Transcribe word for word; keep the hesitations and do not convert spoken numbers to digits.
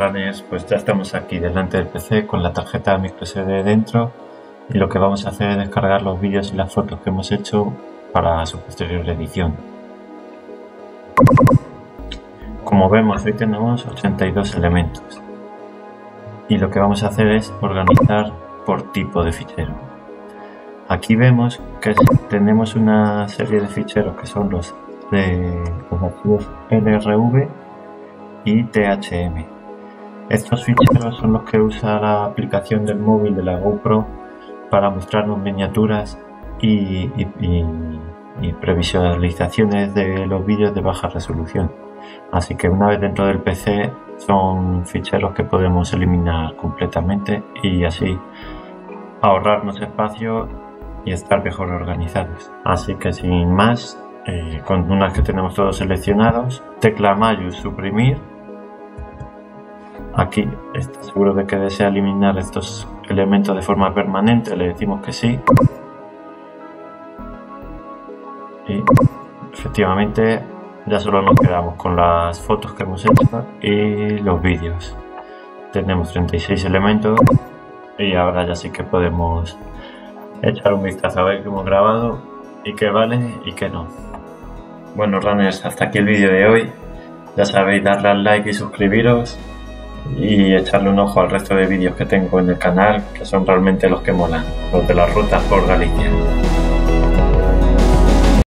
runners, pues ya estamos aquí delante del P C con la tarjeta micro S D dentro y lo que vamos a hacer es descargar los vídeos y las fotos que hemos hecho para su posterior edición. Como vemos, hoy tenemos ochenta y dos elementos y lo que vamos a hacer es organizar por tipo de fichero. Aquí vemos que tenemos una serie de ficheros que son los de los archivos L R V y T H M. Estos ficheros son los que usa la aplicación del móvil de la GoPro para mostrarnos miniaturas y, y, y, y previsualizaciones de los vídeos de baja resolución. Así que una vez dentro del P C son ficheros que podemos eliminar completamente y así ahorrarnos espacio y estar mejor organizados. Así que sin más, eh, con una vez que tenemos todos seleccionados, tecla Mayús suprimir. Aquí está seguro de que desea eliminar estos elementos de forma permanente, le decimos que sí. Y efectivamente ya solo nos quedamos con las fotos que hemos hecho y los vídeos. Tenemos treinta y seis elementos y ahora ya sí que podemos echar un vistazo a ver qué hemos grabado y qué vale y qué no. Bueno, runners, hasta aquí el vídeo de hoy. Ya sabéis, darle al like y suscribiros y echarle un ojo al resto de vídeos que tengo en el canal, que son realmente los que molan, los de las rutas por Galicia.